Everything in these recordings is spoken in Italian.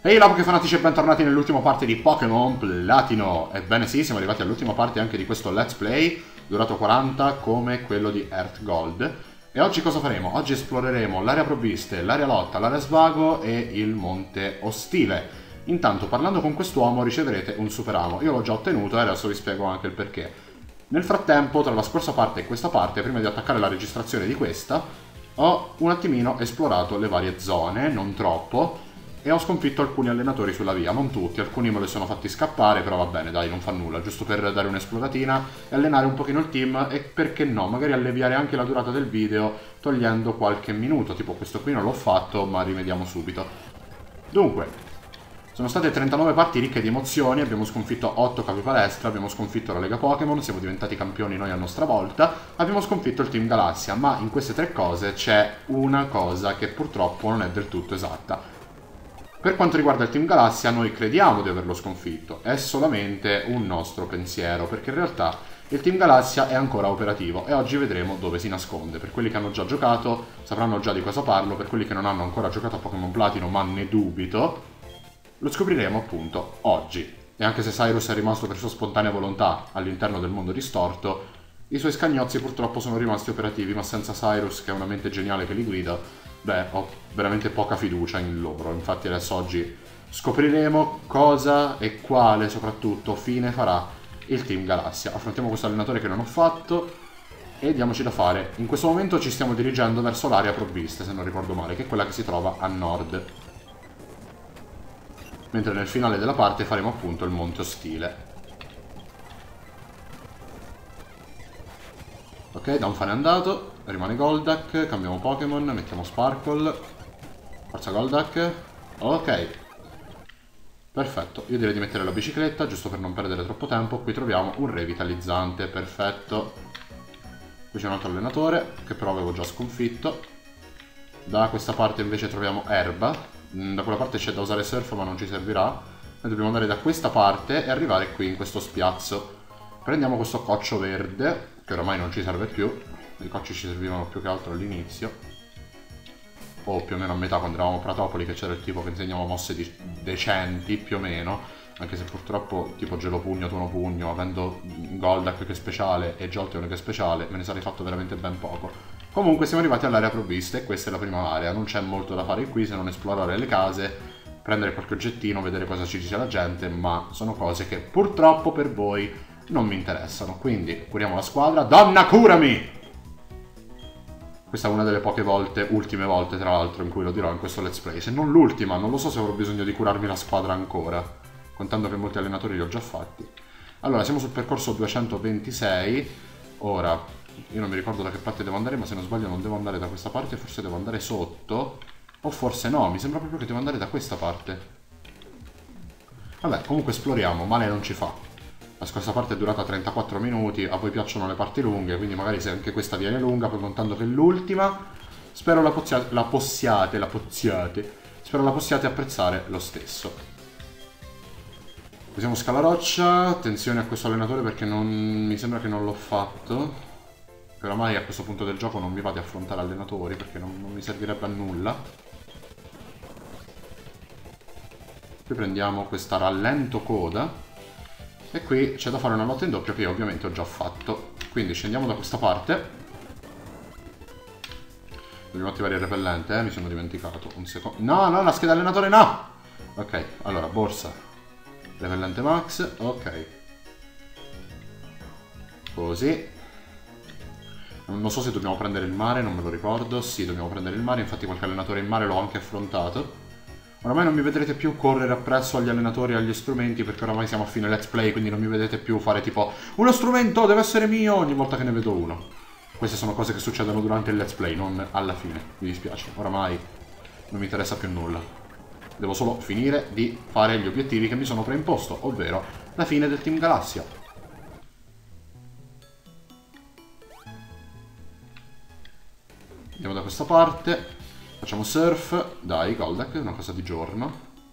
Ehi là Pokéfanatici e bentornati nell'ultima parte di Pokémon Platino. Ebbene sì, siamo arrivati all'ultima parte anche di questo Let's Play, durato 40 come quello di Earth Gold. E oggi cosa faremo? Oggi esploreremo l'area provviste, l'area lotta, l'area svago e il monte ostile. Intanto parlando con quest'uomo riceverete un super amo. Io l'ho già ottenuto e adesso vi spiego anche il perché. Nel frattempo, tra la scorsa parte e questa parte, prima di attaccare la registrazione di questa, ho un attimino esplorato le varie zone, non troppo, e ho sconfitto alcuni allenatori sulla via, non tutti, alcuni me li sono fatti scappare, però va bene, dai, non fa nulla, giusto per dare un'esploratina e allenare un pochino il team e perché no, magari alleviare anche la durata del video togliendo qualche minuto, tipo questo qui non l'ho fatto, ma rimediamo subito. Dunque, sono state 39 parti ricche di emozioni, abbiamo sconfitto 8 capi palestra, abbiamo sconfitto la Lega Pokémon, siamo diventati campioni noi a nostra volta, abbiamo sconfitto il Team Galassia, ma in queste tre cose c'è una cosa che purtroppo non è del tutto esatta. Per quanto riguarda il Team Galassia, noi crediamo di averlo sconfitto, è solamente un nostro pensiero, perché in realtà il Team Galassia è ancora operativo e oggi vedremo dove si nasconde. Per quelli che hanno già giocato sapranno già di cosa parlo, per quelli che non hanno ancora giocato a Pokémon Platino, ma ne dubito, lo scopriremo appunto oggi. E anche se Cyrus è rimasto per sua spontanea volontà all'interno del mondo distorto, i suoi scagnozzi purtroppo sono rimasti operativi, ma senza Cyrus, che è una mente geniale che li guida, beh, ho veramente poca fiducia in loro. Infatti adesso oggi scopriremo cosa e quale soprattutto fine farà il Team Galassia. Affrontiamo questo allenatore che non ho fatto e diamoci da fare. In questo momento ci stiamo dirigendo verso l'area provvista, se non ricordo male, che è quella che si trova a nord. Mentre nel finale della parte faremo appunto il monte ostile. Ok, Donphan è andato, rimane Golduck, cambiamo Pokémon, mettiamo Sparkle. Forza Golduck. Ok. Perfetto, io direi di mettere la bicicletta, giusto per non perdere troppo tempo. Qui troviamo un revitalizzante, perfetto. Qui c'è un altro allenatore, che però avevo già sconfitto. Da questa parte invece troviamo Erba. Da quella parte c'è da usare Surf, ma non ci servirà. Noi dobbiamo andare da questa parte e arrivare qui in questo spiazzo. Prendiamo questo coccio verde, che oramai non ci serve più. I cocci ci servivano più che altro all'inizio, o più o meno a metà quando eravamo a Pratopoli, che c'era il tipo che insegnava mosse decenti, più o meno, anche se purtroppo tipo Gelo Pugno, Tuono Pugno, avendo Golduck che è speciale e Jolteon che è speciale, me ne sarei fatto veramente ben poco. Comunque siamo arrivati all'area provvista e questa è la prima area, non c'è molto da fare qui se non esplorare le case, prendere qualche oggettino, vedere cosa ci dice la gente, ma sono cose che purtroppo per voi non mi interessano, quindi curiamo la squadra. Donna, curami! Questa è una delle poche volte, ultime volte tra l'altro, in cui lo dirò in questo let's play. Se non l'ultima, non lo so se avrò bisogno di curarmi la squadra ancora, contando che molti allenatori li ho già fatti. Allora, siamo sul percorso 226. Ora, io non mi ricordo da che parte devo andare, ma se non sbaglio non devo andare da questa parte, forse devo andare sotto. O forse no, mi sembra proprio che devo andare da questa parte. Vabbè, comunque esploriamo, male non ci fa. La scorsa parte è durata 34 minuti, a voi piacciono le parti lunghe, quindi magari se anche questa viene lunga, poi contando che è l'ultima, spero la possiate apprezzare lo stesso. Usiamo Scalaroccia, attenzione a questo allenatore perché mi sembra che non l'ho fatto. Oramai a questo punto del gioco non mi va di affrontare allenatori perché non mi servirebbe a nulla. Qui prendiamo questa rallento coda. E qui c'è da fare una lotta in doppio che io ovviamente ho già fatto. Quindi scendiamo da questa parte. Dobbiamo attivare il repellente, mi sono dimenticato. Un secondo. No, no, la scheda allenatore no! Ok, allora, borsa. Repellente max, ok. Così. Non so se dobbiamo prendere il mare, non me lo ricordo. Sì, dobbiamo prendere il mare, infatti qualche allenatore in mare l'ho anche affrontato. Oramai non mi vedrete più correre appresso agli allenatori e agli strumenti perché oramai siamo a fine let's play, quindi non mi vedete più fare tipo uno strumento deve essere mio ogni volta che ne vedo uno. Queste sono cose che succedono durante il let's play, non alla fine, mi dispiace, oramai non mi interessa più nulla. Devo solo finire di fare gli obiettivi che mi sono preimposto, ovvero la fine del Team Galassia. Andiamo da questa parte. Facciamo surf, dai Golduck, una cosa di giorno.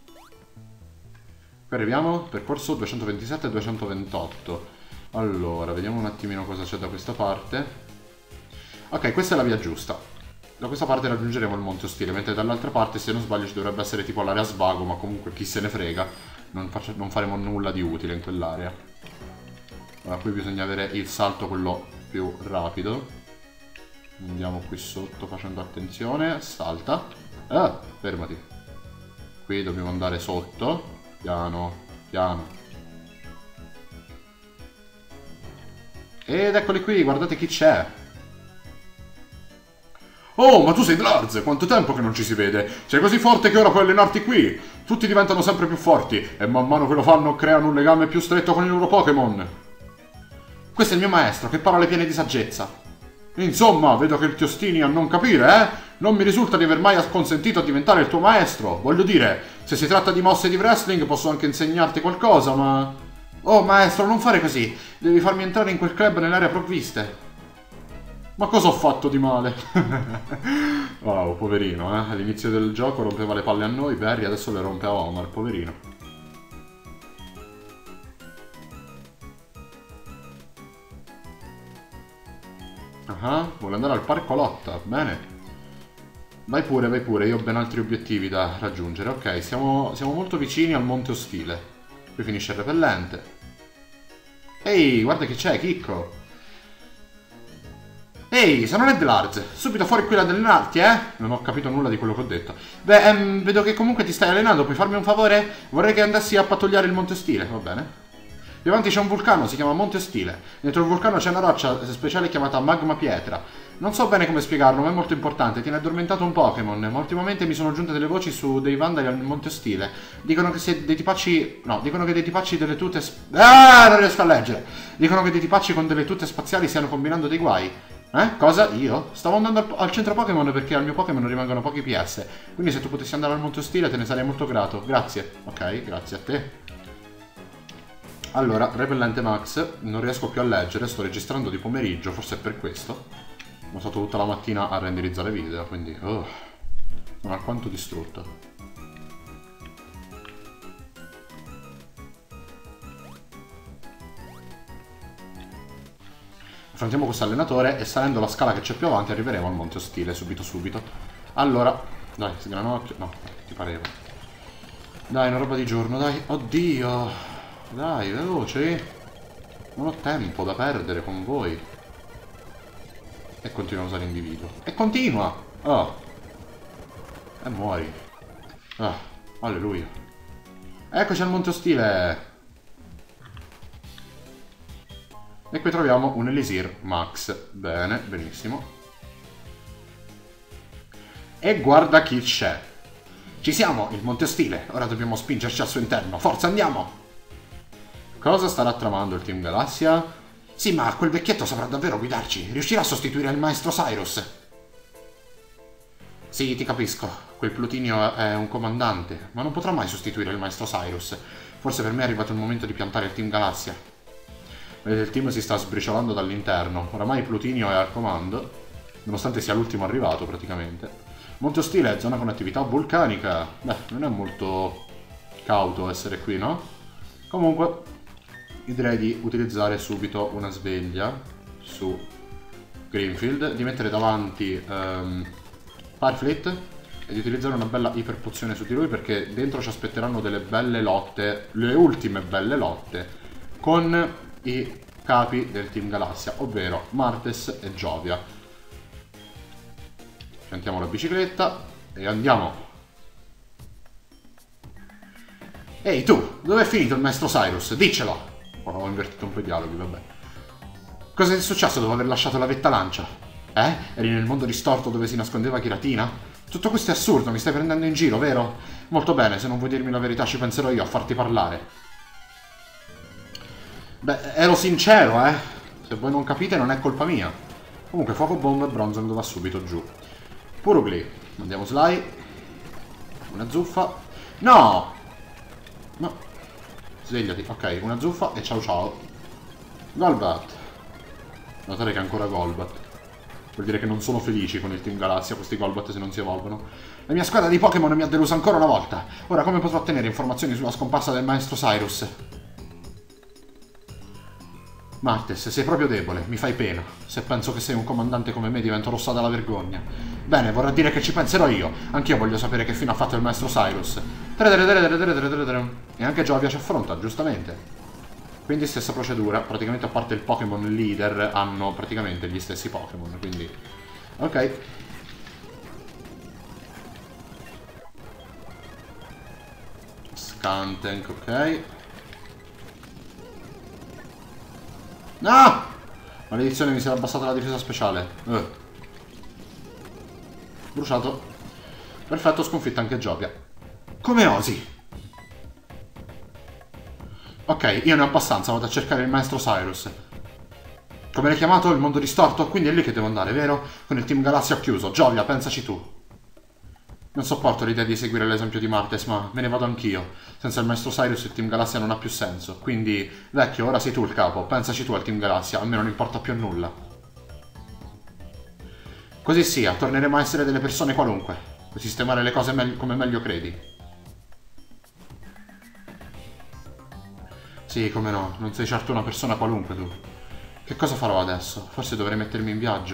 Qui arriviamo, percorso 227 e 228. Allora, vediamo un attimino cosa c'è da questa parte. Ok, questa è la via giusta. da questa parte raggiungeremo il monte ostile, mentre dall'altra parte, se non sbaglio, ci dovrebbe essere tipo l'area svago, ma comunque chi se ne frega, non faremo nulla di utile in quell'area. Allora, qui bisogna avere il salto quello più rapido. Andiamo qui sotto facendo attenzione, salta. Ah, fermati. Qui dobbiamo andare sotto, piano, piano. Ed eccoli qui, guardate chi c'è. Oh, ma tu sei Dlarz! Quanto tempo che non ci si vede! Sei così forte che ora puoi allenarti qui! Tutti diventano sempre più forti e man mano che lo fanno creano un legame più stretto con i loro Pokémon. Questo è il mio maestro, che parole piene di saggezza. Insomma, vedo che ti ostini a non capire, eh? Non mi risulta di aver mai consentito a diventare il tuo maestro. Voglio dire, se si tratta di mosse di wrestling posso anche insegnarti qualcosa, ma... Oh, maestro, non fare così! Devi farmi entrare in quel club nell'area provviste. Ma cosa ho fatto di male? Wow, poverino, eh? All'inizio del gioco rompeva le palle a noi, Barry adesso le rompe a Omar, poverino. Vuole andare al parco lotta, bene. Vai pure, io ho ben altri obiettivi da raggiungere. Ok, siamo molto vicini al monte ostile. Qui finisce il repellente. Ehi, guarda che c'è, Chicco. Ehi, sono Ned Larz, subito fuori qui ad allenarti, eh? Non ho capito nulla di quello che ho detto. Beh, vedo che comunque ti stai allenando, puoi farmi un favore? Vorrei che andassi a pattugliare il monte ostile, va bene? Lì avanti c'è un vulcano, si chiama Monte Ostile. Dentro il vulcano c'è una roccia speciale chiamata Magma Pietra. Non so bene come spiegarlo, ma è molto importante. Tiene addormentato un Pokémon, ma ultimamente mi sono giunte delle voci su dei Vandali al Monte Ostile. Dicono che se dei tipacci... No, dicono che dei tipacci delle tute... non riesco a leggere! Dicono che dei tipacci con delle tute spaziali stiano combinando dei guai. Cosa? Io? Stavo andando al centro Pokémon perché al mio Pokémon rimangono pochi PS. Quindi se tu potessi andare al Monte Ostile te ne sarei molto grato. Grazie. Ok, grazie a te. Allora, repellente Max, non riesco più a leggere, sto registrando di pomeriggio, forse è per questo. Sono stato tutta la mattina a renderizzare video, quindi... sono alquanto distrutto. Affrontiamo questo allenatore e salendo la scala che c'è più avanti arriveremo al Monte Ostile subito. Allora, dai, sgranocchio... No, ti pareva. Dai, una roba di giorno, dai. Oddio! Dai, veloce. Non ho tempo da perdere con voi. E continua a usare individuo. E continua! Oh. E muori. Ah, alleluia. Eccoci al Monte Ostile. E qui troviamo un Elisir Max. Bene, benissimo. E guarda chi c'è. Ci siamo, il Monte Ostile. Ora dobbiamo spingerci al suo interno. Forza, andiamo! Cosa starà tramando il Team Galassia? Sì, ma quel vecchietto saprà davvero guidarci. Riuscirà a sostituire il maestro Cyrus. Sì, ti capisco. Quel Plutinio è un comandante, ma non potrà mai sostituire il maestro Cyrus. Forse per me è arrivato il momento di piantare il Team Galassia. Vedete, il team si sta sbriciolando dall'interno. Oramai Plutinio è al comando, nonostante sia l'ultimo arrivato praticamente. Monte Ostile è zona con attività vulcanica. Beh, non è molto cauto essere qui, no? Comunque... io direi di utilizzare subito una sveglia su Greenfield, di mettere davanti Fireflit e di utilizzare una bella iperpozione su di lui perché dentro ci aspetteranno delle belle lotte, le ultime belle lotte, con i capi del Team Galassia, ovvero Martes e Giovia. Piantiamo la bicicletta e andiamo. Ehi tu, dove è finito il maestro Cyrus? Diccelo! Ho invertito un po' i dialoghi, vabbè. Cosa ti è successo dopo aver lasciato la vetta lancia? Eri nel mondo distorto dove si nascondeva Kiratina? Tutto questo è assurdo, mi stai prendendo in giro, vero? Molto bene, se non vuoi dirmi la verità ci penserò io a farti parlare. Beh, ero sincero, Se voi non capite non è colpa mia. Comunque, Fuoco Bomba e Bronzong va subito giù. Purugly, andiamo Sly. Una zuffa. No! No. Svegliati, ok, una zuffa e ciao ciao. Golbat. Notare che è ancora Golbat. Vuol dire che non sono felici con il Team Galassia questi Golbat se non si evolvono. La mia squadra di Pokémon mi ha deluso ancora una volta. Ora come potrò ottenere informazioni sulla scomparsa del maestro Cyrus? Martes, sei proprio debole, mi fai pena. Se penso che sei un comandante come me divento rossa dalla vergogna. Bene, vorrà dire che ci penserò io. Anch'io voglio sapere che fine ha fatto il maestro Cyrus. E anche Giovia ci affronta, giustamente. Quindi stessa procedura, praticamente a parte il Pokémon leader hanno praticamente gli stessi Pokémon, quindi... Ok. Skuntank, ok. No! Maledizione, mi si era abbassata la difesa speciale. Bruciato. Perfetto, sconfitta anche Giovia. Come osi? Ok, io ne ho abbastanza, vado a cercare il maestro Cyrus. Come l'hai chiamato? Il mondo distorto? Quindi è lì che devo andare, vero? Con il Team Galassia chiuso. Giovia, pensaci tu. Non sopporto l'idea di seguire l'esempio di Martes, ma me ne vado anch'io. Senza il maestro Cyrus il Team Galassia non ha più senso. Quindi, vecchio, ora sei tu il capo. Pensaci tu al Team Galassia, a me non importa più nulla. Così sia, torneremo a essere delle persone qualunque. Per sistemare le cose come meglio credi. Sì, come no, non sei certo una persona qualunque tu. Che cosa farò adesso? Forse dovrei mettermi in viaggio.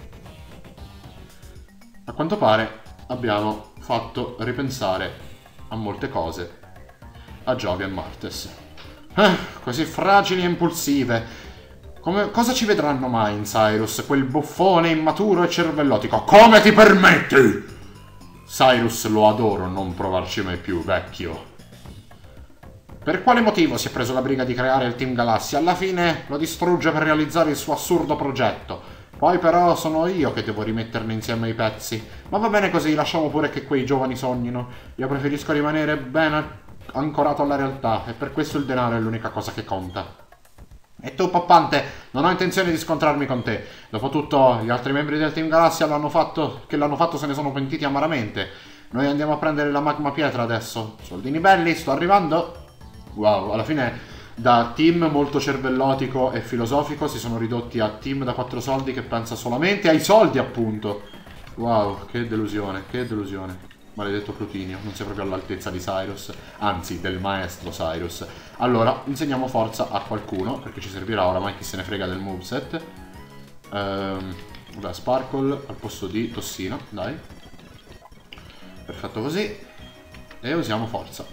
A quanto pare abbiamo fatto ripensare a molte cose a Giovia e Martes. Così fragili e impulsive. Cosa ci vedranno mai in Cyrus, quel buffone immaturo e cervellotico? Come ti permetti? Cyrus, lo adoro, non provarci mai più, vecchio. Per quale motivo si è preso la briga di creare il Team Galassia? Alla fine lo distrugge per realizzare il suo assurdo progetto. Poi però sono io che devo rimetterne insieme i pezzi. Ma va bene così, lasciamo pure che quei giovani sognino. Io preferisco rimanere ben ancorato alla realtà e per questo il denaro è l'unica cosa che conta. E tu, Poppante, non ho intenzione di scontrarmi con te. Dopotutto, gli altri membri del Team Galassia l'hanno fatto se ne sono pentiti amaramente. Noi andiamo a prendere la magma pietra adesso. Soldini belli, sto arrivando. Wow, alla fine da team molto cervellotico e filosofico si sono ridotti a team da 4 soldi che pensa solamente ai soldi, appunto. Wow, che delusione, che delusione. Maledetto Plutinio, non sei proprio all'altezza di Cyrus, anzi del maestro Cyrus. Allora, insegniamo forza a qualcuno, perché ci servirà oramai chi se ne frega del moveset. Vabbè, Sparkle al posto di Tossino, dai. Perfetto così. E usiamo forza.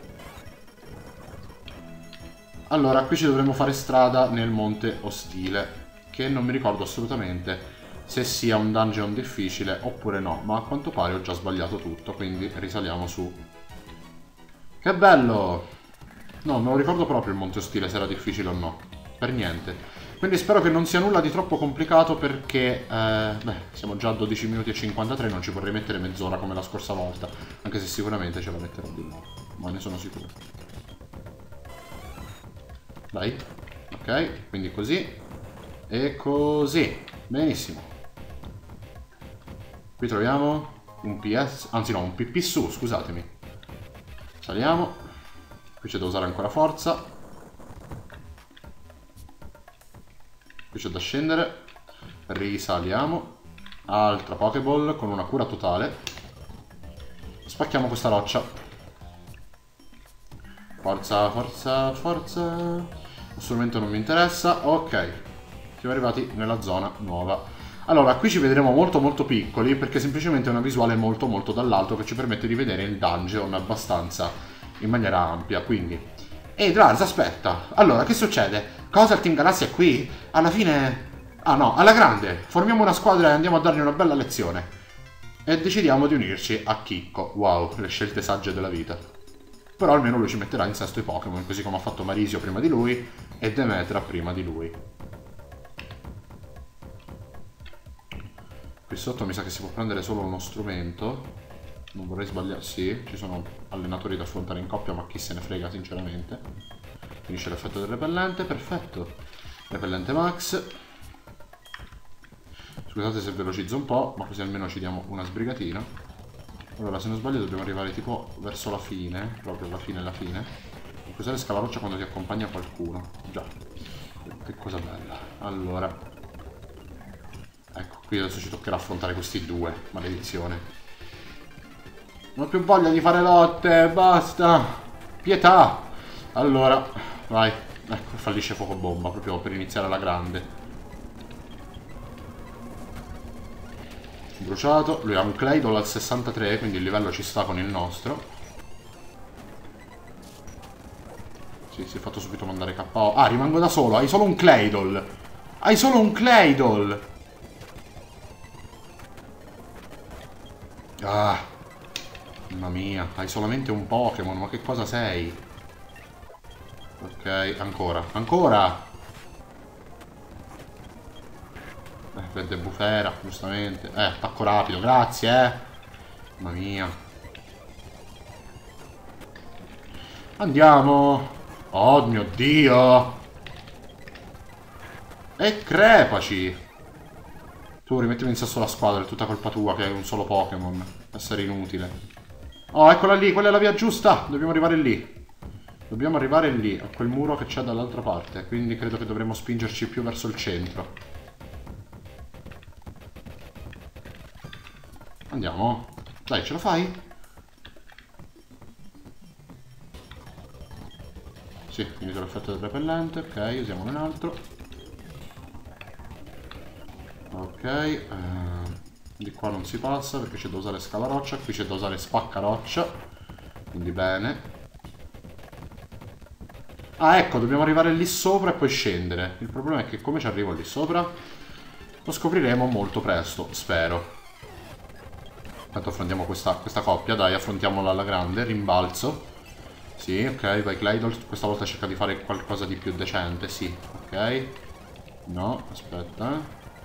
Allora, qui ci dovremmo fare strada nel monte ostile, che non mi ricordo assolutamente se sia un dungeon difficile oppure no, ma a quanto pare ho già sbagliato tutto, quindi risaliamo su. Che bello! No, me lo ricordo proprio il monte ostile, se era difficile o no, per niente. Quindi spero che non sia nulla di troppo complicato perché, beh, siamo già a 12 minuti e 53, non ci vorrei mettere mezz'ora come la scorsa volta, anche se sicuramente ce la metterò di nuovo, ma ne sono sicuro. Dai, ok, quindi così e così, benissimo. Qui troviamo un PS, anzi no, un PP su, scusatemi. Saliamo, qui c'è da usare ancora forza. Qui c'è da scendere, risaliamo, altra Pokéball con una cura totale. Spacchiamo questa roccia. Forza, forza, forza. Lo strumento non mi interessa. Ok, siamo arrivati nella zona nuova. Allora, qui ci vedremo molto molto piccoli perché semplicemente è una visuale molto molto dall'alto che ci permette di vedere il dungeon abbastanza in maniera ampia, quindi... Ehi, Drars, aspetta. Allora, che succede? Cosa, il Team Galassia è qui? Alla fine... Ah no, alla grande. Formiamo una squadra e andiamo a dargli una bella lezione. E decidiamo di unirci a Chicco. Wow, le scelte sagge della vita. Però almeno lui ci metterà in sesto i Pokémon, così come ha fatto Marisio prima di lui e Demetra prima di lui. Qui sotto mi sa che si può prendere solo uno strumento. Non vorrei sbagliare. Sì, ci sono allenatori da affrontare in coppia, ma chi se ne frega sinceramente. Finisce l'effetto del repellente, perfetto. Repellente max. Scusate se velocizzo un po', ma così almeno ci diamo una sbrigatina. Allora, se non sbaglio dobbiamo arrivare tipo verso la fine, proprio la fine. Puoi usare scalaroccia quando ti accompagna qualcuno. Già, che cosa bella. Allora, ecco, qui adesso ci toccherà affrontare questi due, maledizione. Non ho più voglia di fare lotte, basta. Pietà. Allora, vai, Ecco, fallisce fuoco bomba, proprio per iniziare alla grande. Bruciato. Lui ha un Claydol al 63, quindi il livello ci sta con il nostro. Sì, si è fatto subito mandare KO. Ah, rimango da solo. Hai solo un Claydol. Hai solo un Claydol. Ah. Mamma mia. Hai solamente un Pokémon. Ma che cosa sei? Ok, ancora. Ancora. Verde bufera, giustamente. Attacco rapido, grazie, Mamma mia. Andiamo. Oh mio Dio. E crepaci. Tu rimettimi in sesso la squadra, è tutta colpa tua che hai un solo Pokémon. Essere inutile. Oh, eccola lì, quella è la via giusta. Dobbiamo arrivare lì. Dobbiamo arrivare lì, a quel muro che c'è dall'altra parte. Quindi credo che dovremmo spingerci più verso il centro. Andiamo. Dai, ce la fai? Sì, finito l'effetto del repellente. Ok, usiamone un altro. Ok. Di qua non si passa perché c'è da usare scalaroccia. Qui c'è da usare spaccaroccia. Quindi bene. Ah, ecco, dobbiamo arrivare lì sopra e poi scendere. Il problema è che come ci arrivo lì sopra? Lo scopriremo molto presto, spero. Intanto affrontiamo questa coppia, dai, affrontiamola alla grande, rimbalzo. Sì, ok, vai Claydol, questa volta cerca di fare qualcosa di più decente, sì, ok. No, aspetta.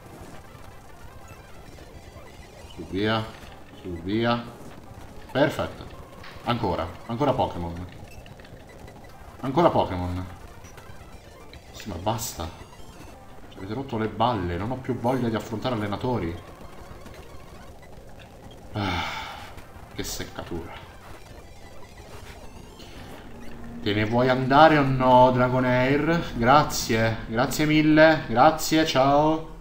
Su via, su via. Perfetto. Ancora Pokémon. Ancora Pokémon. Sì, ma basta. Ci avete rotto le balle, non ho più voglia di affrontare allenatori. Che seccatura. Te ne vuoi andare o no, Dragonair? Grazie. Grazie mille. Grazie, ciao.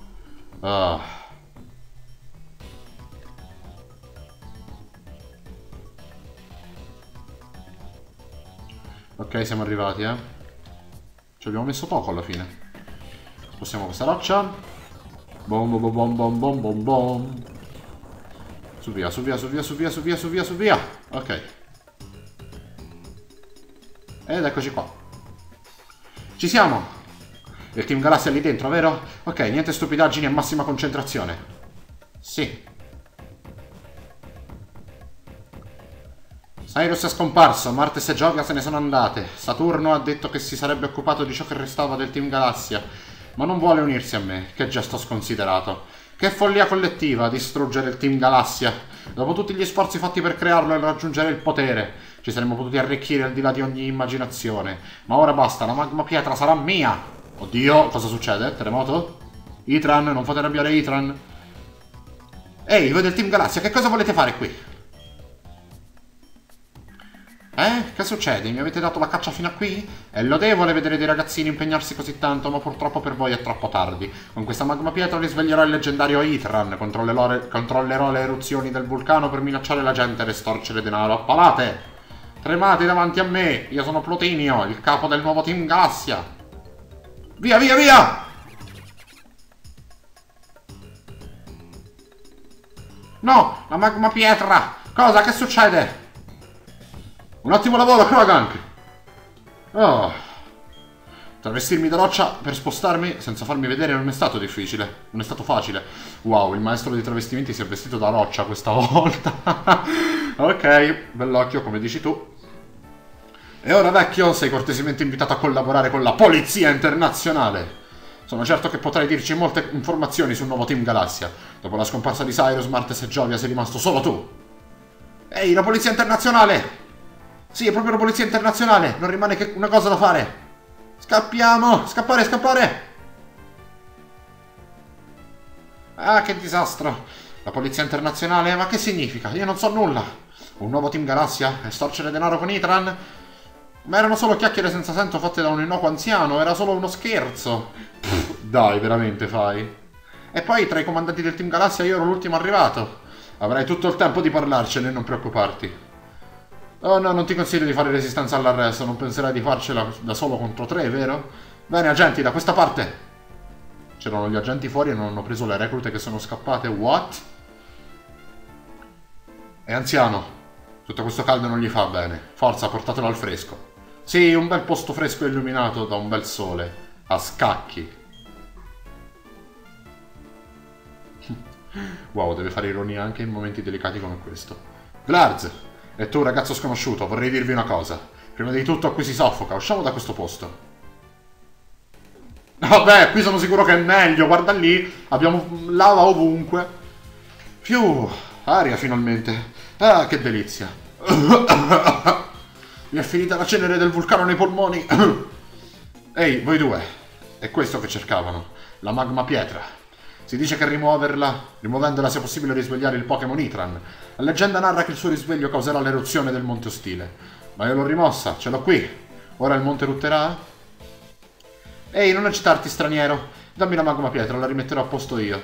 Ok, siamo arrivati, Ci abbiamo messo poco alla fine. Spostiamo questa roccia. Bom bom bom bom bom bom bom. Su via, su via, su via, su via, su via, su via, su via. Ok. Ed eccoci qua. Ci siamo. Il Team Galassia è lì dentro, vero? Ok, niente stupidaggini e massima concentrazione. Sì. Cyrus è scomparso, Martes e Giovia se ne sono andate. Saturno ha detto che si sarebbe occupato di ciò che restava del Team Galassia, ma non vuole unirsi a me. Che gesto sconsiderato. Che follia collettiva distruggere il Team Galassia. Dopo tutti gli sforzi fatti per crearlo e raggiungere il potere, ci saremmo potuti arricchire al di là di ogni immaginazione. Ma ora basta, la magma pietra sarà mia. Oddio, cosa succede? Terremoto? Itran, non fate arrabbiare Itran. Ehi, voi del Team Galassia, che cosa volete fare qui? Che succede? Mi avete dato la caccia fino a qui? È lodevole vedere dei ragazzini impegnarsi così tanto, ma purtroppo per voi è troppo tardi. Con questa magma pietra risveglierò il leggendario Itran, controllerò le eruzioni del vulcano per minacciare la gente e estorcere denaro a palate. Tremate davanti a me, io sono Plutinio, il capo del nuovo Team Galassia. Via, via, via! No, la magma pietra! Cosa? Che succede? Un ottimo lavoro, Krogank! Oh. Travestirmi da roccia per spostarmi senza farmi vedere non è stato difficile. Non è stato facile. Wow, il maestro dei travestimenti si è vestito da roccia questa volta. Ok, bell'occhio, come dici tu. E ora, vecchio, sei cortesemente invitato a collaborare con la Polizia Internazionale. Sono certo che potrai dirci molte informazioni sul nuovo Team Galassia. Dopo la scomparsa di Cyrus, Martes e Giovia sei rimasto solo tu. Ehi, la Polizia Internazionale! Sì, è proprio la Polizia Internazionale. Non rimane che una cosa da fare. Scappiamo! Scappare, scappare! Ah, che disastro. La Polizia Internazionale? Ma che significa? Io non so nulla. Un nuovo Team Galassia? Estorcere denaro con Itran? Ma erano solo chiacchiere senza senso fatte da un innocuo anziano. Era solo uno scherzo. Dai, veramente fai. E poi, tra i comandanti del Team Galassia, io ero l'ultimo arrivato. Avrai tutto il tempo di parlarcene, non preoccuparti. Oh no, non ti consiglio di fare resistenza all'arresto, non penserai di farcela da solo contro 3, vero? Bene, agenti, da questa parte! C'erano gli agenti fuori e non hanno preso le reclute che sono scappate. What? E anziano, tutto questo caldo non gli fa bene. Forza, portatelo al fresco. Sì, un bel posto fresco e illuminato da un bel sole. A scacchi. Wow, deve fare ironia anche in momenti delicati come questo. Glarz! E tu, ragazzo sconosciuto, vorrei dirvi una cosa. Prima di tutto qui si soffoca, usciamo da questo posto. Vabbè, qui sono sicuro che è meglio, guarda lì, abbiamo lava ovunque. Più aria finalmente. Ah, che delizia. Mi è finita la cenere del vulcano nei polmoni. Ehi, voi due, è questo che cercavano, la magma pietra. Si dice che rimuovendola sia possibile risvegliare il Pokémon Itran. La leggenda narra che il suo risveglio causerà l'eruzione del Monte Ostile. Ma io l'ho rimossa, ce l'ho qui. Ora il monte erutterà? Ehi, non agitarti, straniero. Dammi la magma pietra, la rimetterò a posto io.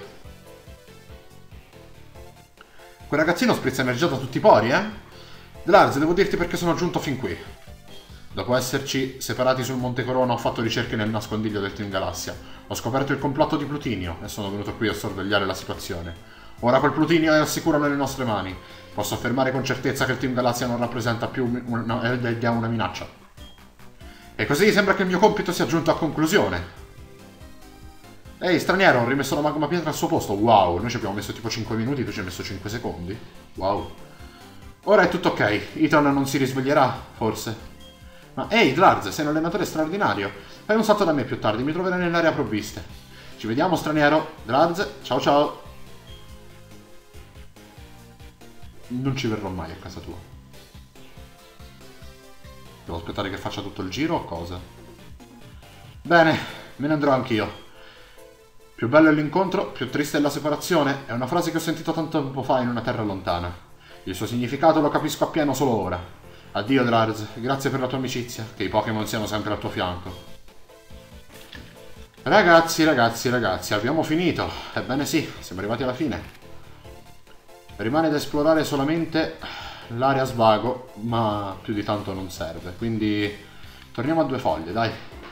Quel ragazzino sprizza energia da tutti i pori, eh? Glarz, devo dirti perché sono giunto fin qui. Dopo esserci separati sul Monte Corona ho fatto ricerche nel nascondiglio del Team Galassia. Ho scoperto il complotto di Plutinio e sono venuto qui a sorvegliare la situazione. Ora quel Plutinio è al sicuro nelle nostre mani. Posso affermare con certezza che il Team Galassia non rappresenta più una minaccia. E così sembra che il mio compito sia giunto a conclusione. Ehi, straniero, ho rimesso la magma pietra al suo posto. Wow, noi ci abbiamo messo tipo 5 minuti, tu ci hai messo 5 secondi. Wow. Ora è tutto ok. Ethan non si risveglierà, forse. Ma ehi, Glarz, sei un allenatore straordinario. Fai un salto da me più tardi, mi troverai nell'area provviste. Ci vediamo, straniero. Glarz, ciao ciao. Non ci verrò mai a casa tua. Devo aspettare che faccia tutto il giro o cosa? Bene, me ne andrò anch'io. Più bello è l'incontro, più triste è la separazione. È una frase che ho sentito tanto tempo fa in una terra lontana. Il suo significato lo capisco appieno solo ora. Addio, Glarz, grazie per la tua amicizia. Che i Pokémon siano sempre al tuo fianco. Ragazzi, abbiamo finito. Ebbene sì, siamo arrivati alla fine. Rimane da esplorare solamente l'area svago, ma più di tanto non serve. Quindi torniamo a 2 foglie, dai.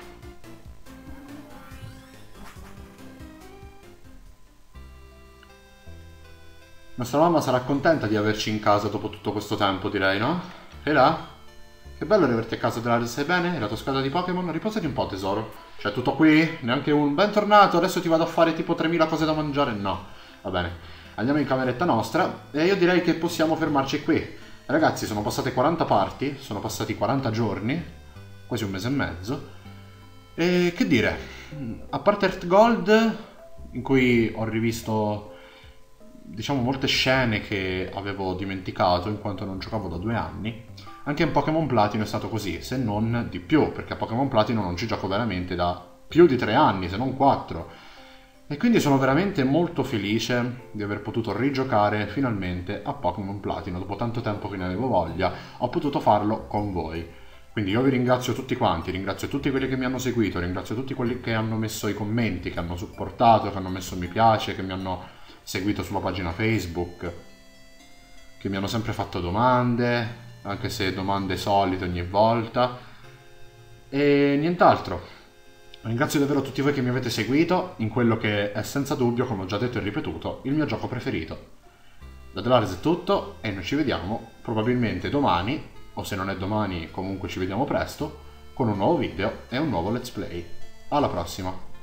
Nostra mamma sarà contenta di averci in casa dopo tutto questo tempo, direi, no? E là? Che bello riaverti a casa, Glarz, stai bene? E la tua scheda di Pokémon? Riposati un po', tesoro. C'è tutto qui? Neanche un bentornato, adesso ti vado a fare tipo 3000 cose da mangiare? No. Va bene. Andiamo in cameretta nostra e io direi che possiamo fermarci qui. Ragazzi, sono passate 40 parti, sono passati 40 giorni, quasi un mese e mezzo. E che dire? A parte Earth Gold, in cui ho rivisto, diciamo, molte scene che avevo dimenticato in quanto non giocavo da 2 anni, anche in Pokémon Platino è stato così, se non di più, perché a Pokémon Platino non ci gioco veramente da più di 3 anni, se non 4. E quindi sono veramente molto felice di aver potuto rigiocare finalmente a Pokémon Platino. Dopo tanto tempo che ne avevo voglia, ho potuto farlo con voi. Quindi io vi ringrazio tutti quanti, ringrazio tutti quelli che mi hanno seguito, ringrazio tutti quelli che hanno messo i commenti, che hanno supportato, che hanno messo mi piace, che mi hanno seguito sulla pagina Facebook, che mi hanno sempre fatto domande, anche se domande solite ogni volta. E nient'altro. Ringrazio davvero tutti voi che mi avete seguito in quello che è senza dubbio, come ho già detto e ripetuto, il mio gioco preferito. Da Glarz è tutto e noi ci vediamo probabilmente domani, o se non è domani comunque ci vediamo presto, con un nuovo video e un nuovo let's play. Alla prossima!